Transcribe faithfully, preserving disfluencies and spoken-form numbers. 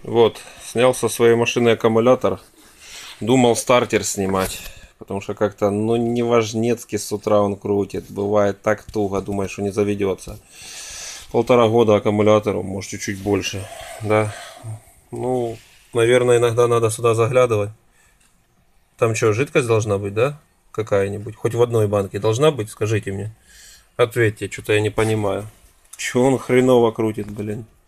Вот, снял со своей машины аккумулятор. Думал стартер снимать. Потому что как-то, ну, неважнецки с утра он крутит. Бывает так туго, думаешь, что не заведется. Полтора года аккумулятору, может чуть-чуть больше. Да. Ну, наверное, иногда надо сюда заглядывать. Там что, жидкость должна быть, да? Какая-нибудь? Хоть в одной банке должна быть? Скажите мне. Ответьте, что-то я не понимаю. Че он хреново крутит, блин.